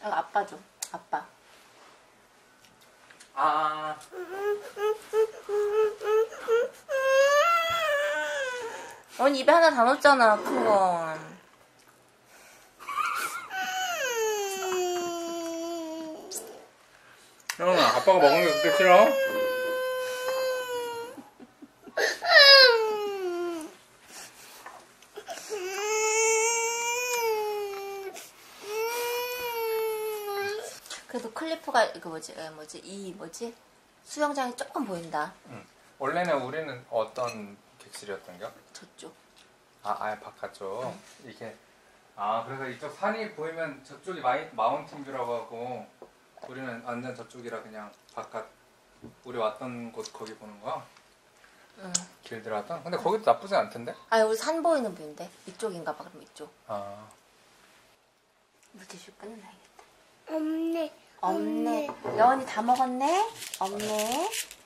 아빠 줘. 아빠. 아. 언니 입에 하나 다 넣었잖아, 큰 건. 형아, 아빠가 먹는 게 그렇게 싫어? 그래도 클리프가 이거 뭐지? 수영장이 조금 보인다. 응. 원래는 우리는 어떤 객실이었던겨? 저쪽. 아, 아예 바깥쪽. 이게 그래서 이쪽 산이 보이면 저쪽이 마운틴 뷰라고 하고 우리는 완전 저쪽이라 그냥 바깥 우리 왔던 곳 거기 보는 거야? 응. 길 들어왔던? 근데 거기도 나쁘지 않던데? 아, 우리 산 보이는 뷰인데? 이쪽인가 봐, 그럼 이쪽. 아. 물티슈 끊어놔야겠다. 없네. 없네. 여원이 다 먹었네? 없네.